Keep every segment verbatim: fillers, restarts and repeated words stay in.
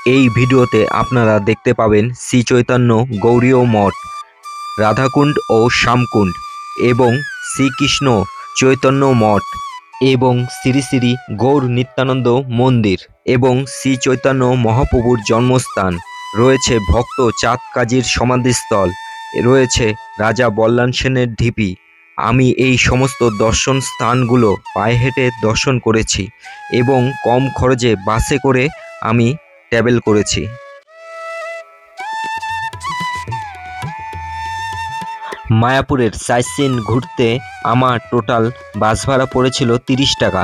এই ভিডিওতে আপনারা দেখতে পাবেন শ্রী চৈতন্য গৌড়ীয় মঠ, রাধাকুণ্ড ও শ্যামকুণ্ড এবং শ্রীকৃষ্ণ চৈতন্য মঠ এবং শ্রী শ্রী গৌর নিত্যানন্দ মন্দির এবং শ্রী চৈতন্য মহাপ্রভুর জন্মস্থান। রয়েছে ভক্ত চাঁদ কাজীর সমাধিস্থল, রয়েছে রাজা বল্লাল সেনের ঢিপি। আমি এই সমস্ত দর্শন স্থানগুলো পায়ে হেঁটে দর্শন করেছি এবং কম খরচে বাসে করে আমি ট্রাভেল করেছি। মায়াপুরের সাইট সিন ঘুরতে আমার টোটাল বাস ভাড়া পড়েছিল তিরিশ টাকা।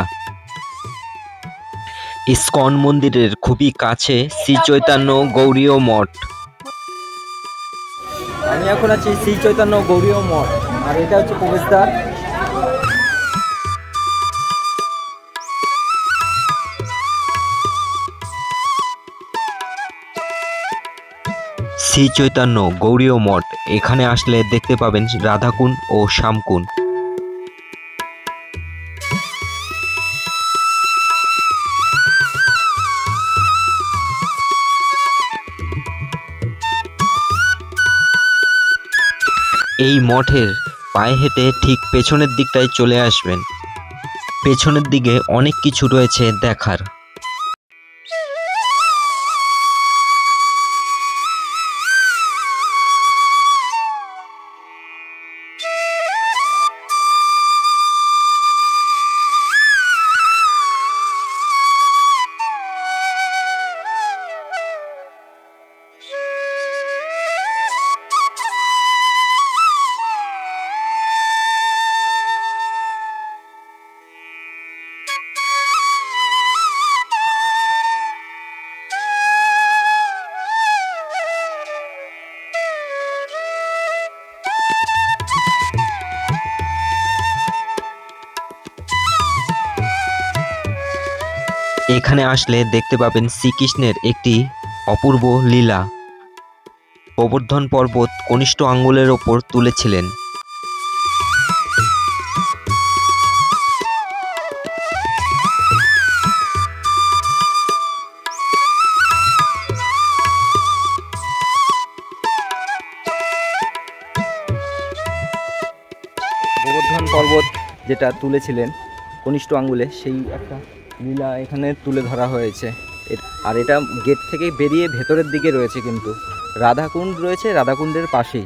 ইস্কন মন্দিরের খুবই কাছে শ্রী চৈতন্য গৌড়ীয় মঠ। আমি এখন আছি শ্রী চৈতন্য গৌড়ীয় মঠ, আর এটা হচ্ছে প্রবেশদ্বার। শ্রী চৈতন্য গৌড়ীয় মঠ, এখানে আসলে দেখতে পাবেন রাধাকুণ্ড ও শ্যামকুণ্ড। এই মঠের পায়ে হেঁটে ঠিক পেছনের দিকটায় চলে আসবেন। পেছনের দিকে অনেক কিছু রয়েছে দেখার। এখানে আসলে দেখতে পাবেন শ্রীকৃষ্ণের একটি অপূর্ব লীলা। গোবর্ধন পর্বত কনিষ্ঠ আঙ্গুলের ওপর তুলেছিলেন। গোবর্ধন পর্বত যেটা তুলেছিলেন কনিষ্ঠ আঙ্গুলে, সেই একটা লীলা এখানে তুলে ধরা হয়েছে। আর এটা গেট থেকে বেরিয়ে ভেতরের দিকে রয়েছে, কিন্তু রাধাকুণ্ড রয়েছে রাধাকুণ্ডের পাশেই।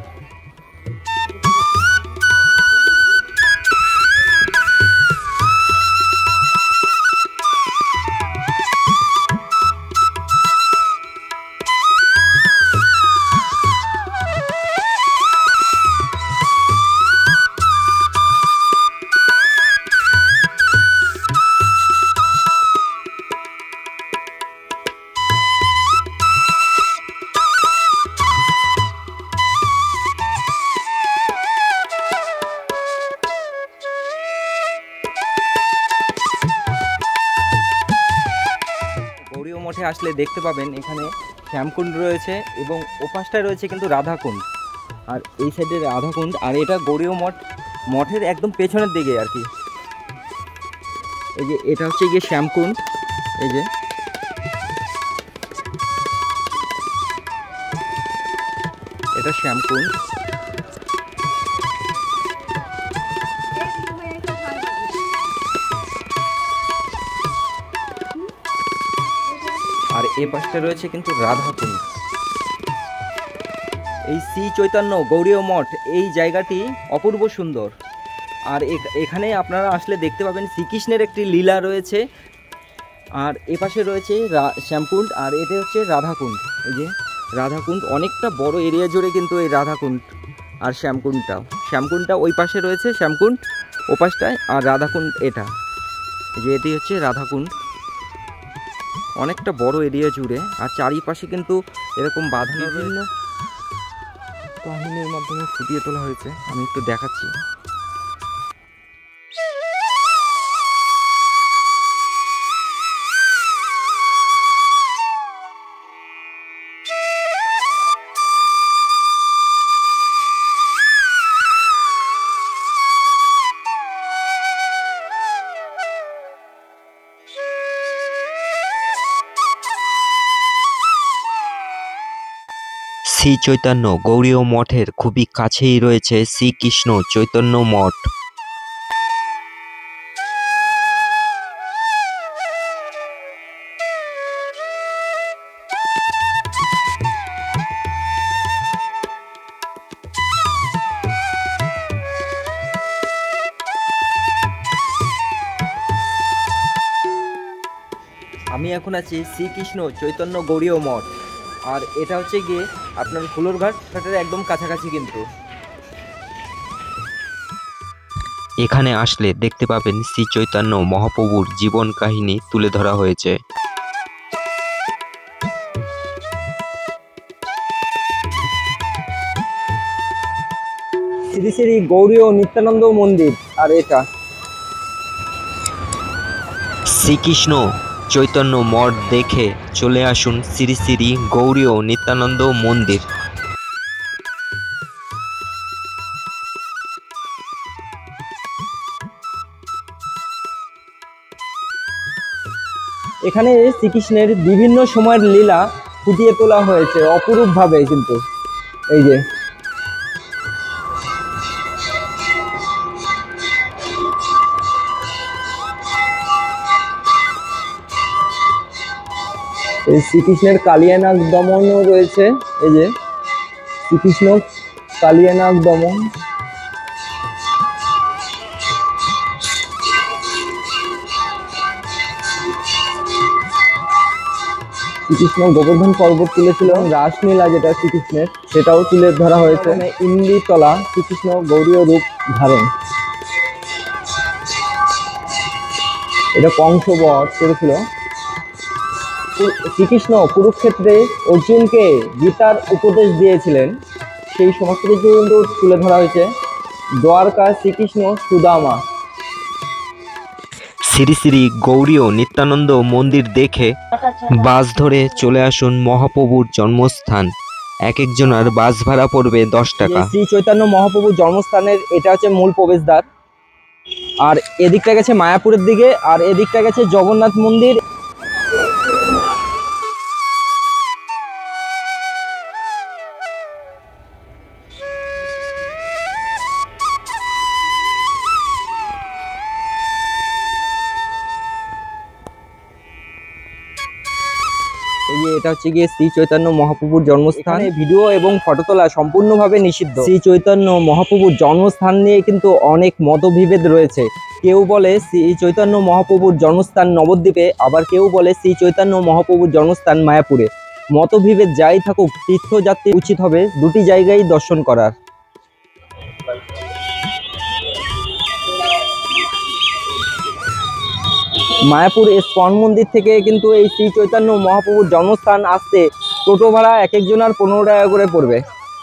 গৌড়ীয় মঠে আসলে দেখতে পাবেন এখানে শ্যামকুণ্ড রয়েছে এবং ওপাশটায় রয়েছে কিন্তু রাধাকুণ্ড, আর এই সাইডে রাধাকুণ্ড। আর এটা গৌড়ীয় মঠ মঠের একদম পেছনের দিকে আর কি। এই যে এটা হচ্ছে গিয়ে শ্যামকুণ্ড, এই যে এটা শ্যামকুণ্ড। আর এ পাশটা রয়েছে কিন্তু রাধাকুণ্ড। এই শ্রী চৈতন্য গৌড়ীয় মঠ, এই জায়গাটি অপূর্ব সুন্দর। আর এখানে আপনারা আসলে দেখতে পাবেন শ্রীকৃষ্ণের একটি লীলা রয়েছে। আর এ পাশে রয়েছে শ্যামকুণ্ড, আর এটা হচ্ছে রাধাকুণ্ড। এই যে রাধাকুণ্ড অনেকটা বড় এরিয়া জুড়ে কিন্তু এই রাধাকুণ্ড আর শ্যামকুণ্ডটাও। শ্যামকুণ্ডটা ওই পাশে রয়েছে, শ্যামকুণ্ড ও পাশটায়, আর রাধাকুণ্ড এটা। এই যে এটি হচ্ছে রাধাকুণ্ড, অনেকটা বড় এরিয়া জুড়ে। আর চারিপাশে কিন্তু এরকম বাঁধানো বিভিন্ন কাহিনীর মাধ্যমে ফুটিয়ে তোলা হয়েছে। আমি একটু দেখাচ্ছি। শ্রী চৈতন্য গৌড়ীয় মঠের খুবই কাছেই রয়েছে শ্রীকৃষ্ণ চৈতন্য মঠ। আমি এখন আছি শ্রীকৃষ্ণ চৈতন্য গৌড়ীয় মঠ, আর এটা হচ্ছে গিয়ে আপনার ফুলরঘাট ঘাটের একদম কাছাকাছি কিন্তু। এখানে আসলে দেখতে পাবেন শ্রী চৈতন্য মহাপ্রভুর জীবন কাহিনী তুলে ধরা হয়েছে। শ্রী শ্রী গৌড়ীয় নিত্যানন্দ মন্দির, আর এটা শ্রীকৃষ্ণ চৈতন্য মঠ দেখে চলে আসুন শ্রী শ্রী গৌড়ীয় নিত্যানন্দ মন্দির। এখানে শ্রীকৃষ্ণের বিভিন্ন সময়ের লীলা ফুটিয়ে তোলা হয়েছে অপরূপভাবে কিন্তু। এই যে এই শ্রীকৃষ্ণের কালিয়ানাগ দমনও রয়েছে। এই যে শ্রীকৃষ্ণ কালিয়ানাগ দমন, শ্রীকৃষ্ণ গোবর্ধন পর্বত তুলেছিল, রাসলীলা যেটা শ্রীকৃষ্ণের সেটাও তুলে ধরা হয়েছে। ইন্দ্রিতলা শ্রীকৃষ্ণ গৌরীয় রূপ ধারণ, এটা কংস বধ করেছিল। শ্রীকৃষ্ণ কুরুক্ষেত্রে অর্জুনকে গীতার উপদেশ দিয়েছিলেন, সেই সমস্ত কিছু কিন্তু তুলে ধরা হয়েছে। দ্বারকা শ্রীকৃষ্ণ সুদামা। শ্রী শ্রী গৌড়ীয় নিত্যানন্দ মন্দির দেখে বাস ধরে চলে আসুন মহাপ্রভুর জন্মস্থান। এক একজনের বাস ভাড়া পড়বে দশ টাকা। শ্রী চৈতন্য মহাপ্রভুর জন্মস্থানের এটা হচ্ছে মূল প্রবেশদ্বার, আর এদিকটা গেছে মায়াপুরের দিকে, আর এদিকটা গেছে জগন্নাথ মন্দির। এটা হচ্ছে গিয়ে শ্রী চৈতন্য মহাপ্রভুর জন্মস্থান। ভিডিও এবং ফটো তোলা সম্পূর্ণভাবে নিষিদ্ধ। শ্রী চৈতন্য মহাপ্রভুর জন্মস্থান নিয়ে কিন্তু অনেক মতবিভেদ রয়েছে। কেউ বলে শ্রী চৈতন্য মহাপ্রভুর জন্মস্থান নবদ্বীপে, আবার কেউ বলে শ্রী চৈতন্য মহাপ্রভুর জন্মস্থান মায়াপুরে। মতবিভেদ যাই থাকুক, তীর্থযাত্রী উচিত হবে দুটি জায়গায় দর্শন করার। মায়াপুর ইস্কন মন্দির থেকে কিন্তু এই শ্রী চৈতন্য মহাপ্রভুর জন্মস্থান আসতে টোটো ভাড়া এক একজনের পনেরো টাকা করে পড়বে।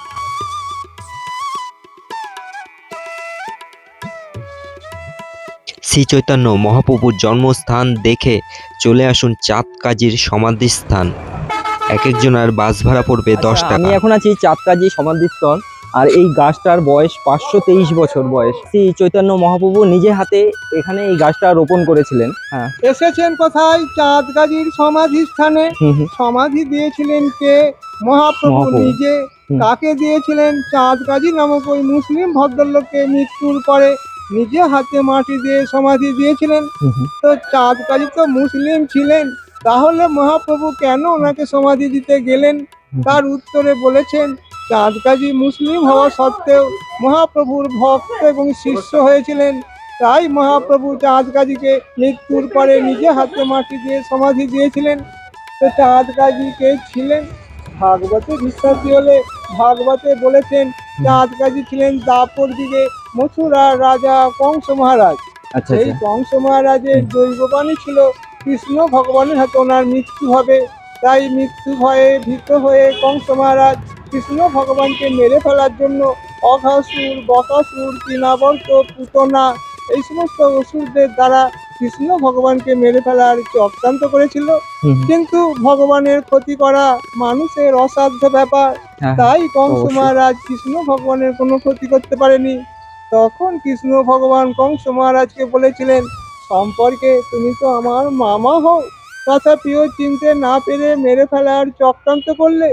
শ্রী চৈতন্য মহাপ্রভুর জন্মস্থান দেখে চলে আসুন চাঁদ কাজীর সমাধিস্থান। এক একজনের বাস ভাড়া পড়বে দশ টাকা। আমি এখন আছি চাঁদ কাজী সমাধিস্থল, আর এই গাছটার বয়স পাঁচশো তেইশ বছর বয়স। শ্রী চৈতন্য মহাপ্রভু নিজে হাতে এখানে এই গাছটা রোপণ করেছিলেন। হ্যাঁ, এসেছেন কোথায়? চাঁদ গাজীর সমাধি স্থানে। সমাধি দিয়েছিলেন কে? মহাপ্রভু নিজে। কাকে দিয়েছিলেন? চাঁদ গাজী নামক ওই মুসলিম ভদ্রলোককে মৃত্যুর পরে নিজে হাতে মাটি দিয়ে সমাধি দিয়েছিলেন। তো চাঁদ গাজী তো মুসলিম ছিলেন, তাহলে মহাপ্রভু কেন ওনাকে সমাধি দিতে গেলেন? তার উত্তরে বলেছেন, চাঁদ গাজী মুসলিম হওয়া সত্ত্বেও মহাপ্রভুর ভক্ত এবং শিষ্য হয়েছিলেন, তাই মহাপ্রভু চাঁদ গাজীকে মৃত্যুর পরে নিজে হাতে মাটি দিয়ে সমাধি দিয়েছিলেন। তো চাঁদ গাজী কে ছিলেন? ভাগবতে বিশ্বাসী হলে ভাগবতে বলেছেন চাঁদ গাজী ছিলেন দাপর যুগে মথুরার রাজা কংস মহারাজ। এই কংস মহারাজের দৈববাণী ছিল কৃষ্ণ ভগবানের হাতে ওনার মৃত্যু হবে, তাই মৃত্যু ভয়ে ভীত হয়ে কংস মহারাজ কৃষ্ণ ভগবানকে মেরে ফেলার জন্য অঘাসুর, বকাসুর, তৃণাবর্ত, পুতনা এই সমস্ত অসুরদের দ্বারা কৃষ্ণ ভগবানকে মেরে ফেলার চক্রান্ত করেছিল। কিন্তু ভগবানের ক্ষতি করা মানুষের অসাধ্য ব্যাপার, তাই কংস মহারাজ কৃষ্ণ ভগবানের কোনো ক্ষতি করতে পারেনি। তখন কৃষ্ণ ভগবান কংস মহারাজকে বলেছিলেন, সম্পর্কে তুমি তো আমার মামা হও, তথাপিও চিনতে না পেরে মেরে ফেলার চক্রান্ত করলে।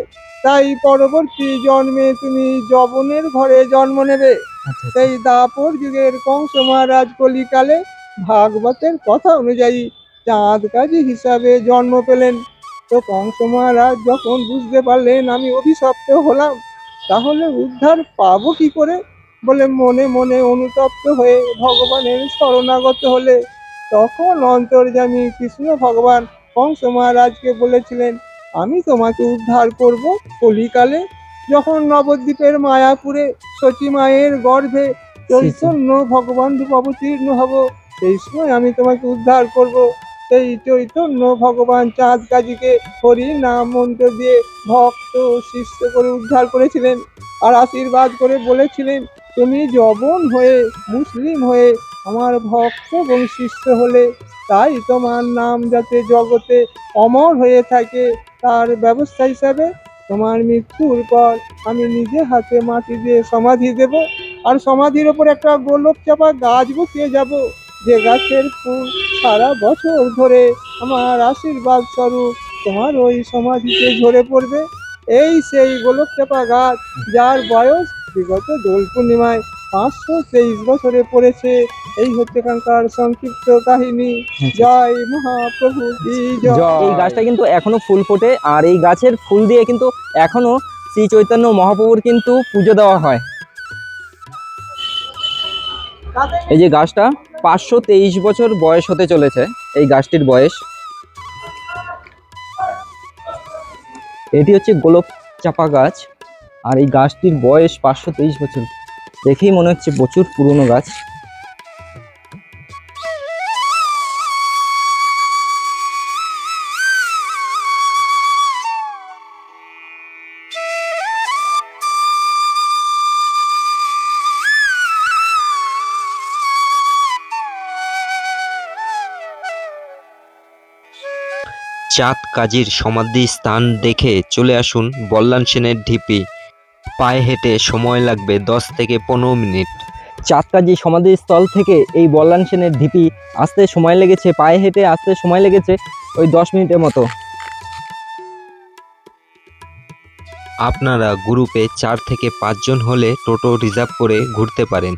তাই পরবর্তী জন্মে তুমি যবনের ঘরে জন্ম নেবে। আচ্ছা সেই দাপর যুগের কংস মহারাজ কলিকালে ভাগবতের কথা অনুযায়ী চাঁদ কাজী হিসাবে জন্ম পেলেন। তো কংস মহারাজ যখন বুঝতে পারলেন আমি অভিশপ্ত হলাম, তাহলে উদ্ধার পাবো কি করে বলে মনে মনে অনুতপ্ত হয়ে ভগবানের শরণাগত হলে, তখন অন্তর্যামী কৃষ্ণ ভগবান কংস মহারাজকে বলেছিলেন আমি তোমাকে উদ্ধার করব কলিকালে। যখন নবদ্বীপের মায়াপুরে সতী মায়ের গর্ভে চৈতন্য ভগবান রূপ অবতীর্ণ হব, সেই সময় আমি তোমাকে উদ্ধার করব। সেই চৈতন্য ভগবান চাঁদ কাজীকে হরি নাম মন্ত্র দিয়ে ভক্ত শিষ্য করে উদ্ধার করেছিলেন আর আশীর্বাদ করে বলেছিলেন তুমি যবন হয়ে মুসলিম হয়ে আমার ভক্ত এবং শিষ্য হলে, তাই তোমার নাম যাতে জগতে অমর হয়ে থাকে তার ব্যবস্থা হিসাবে তোমার মৃত্যুর পর আমি নিজে হাতে মাটি দিয়ে সমাধি দেব, আর সমাধির ওপর একটা গোলক চাপা গাছ বসিয়ে যাব, যে গাছের ফুল সারা বছর ধরে আমার আশীর্বাদ স্বরূপ তোমার ওই সমাধিতে ঝরে পড়বে। এই সেই গোলক চাপা গাছ, যার বয়স বিগত দোল পূর্ণিমায় পাঁচশো তেইশ বছরে পড়েছে। এই হচ্ছে এখানকার সংক্ষিপ্ত কাহিনী। জয় মহাপ্রভু কি জয়। এই গাছটা কিন্তু এখনো ফুল ফোটে, আর এই গাছের ফুল দিয়ে কিন্তু এখনো শ্রী চৈতন্য মহাপ্রভুর কিন্তু পুজো দেওয়া হয়। এই যে গাছটা পাঁচশো তেইশ বছর বয়স হতে চলেছে, এই গাছটির বয়স। এটি হচ্ছে গোলক চাপা গাছ, আর এই গাছটির বয়স পাঁচশো তেইশ বছর। দেখেই মনে হচ্ছে প্রচুর পুরনো গাছ। চাঁদ কাজীর সমাধি স্থান দেখে চলে আসুন বল্লাল সেনের ঢিপি। পায়ে হেঁটে সময় লাগবে দশ থেকে পনেরো মিনিট। চাঁদ কাজী সমাধিস্থল থেকে এই বল্লাল সেনের ঢিপি আসতে সময় লেগেছে, পায়ে হেঁটে আসতে সময় লেগেছে ওই দশ মিনিটের মতো। আপনারা গ্রুপে চার থেকে পাঁচজন হলে টোটো রিজার্ভ করে ঘুরতে পারেন।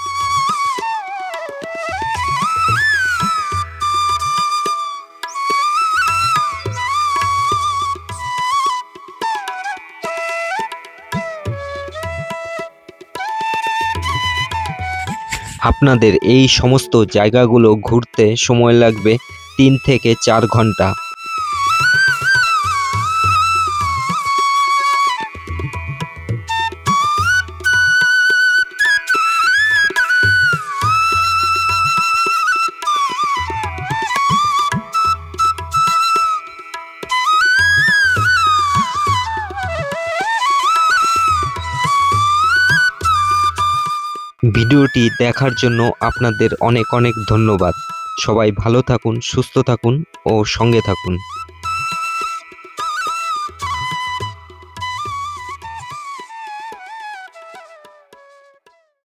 আপনাদের এই সমস্ত জায়গাগুলো ঘুরতে সময় লাগবে তিন থেকে চার ঘন্টা। ভিডিওটি দেখার জন্য আপনাদের অনেক অনেক ধন্যবাদ। সবাই ভালো থাকুন, সুস্থ থাকুন ও সঙ্গে থাকুন।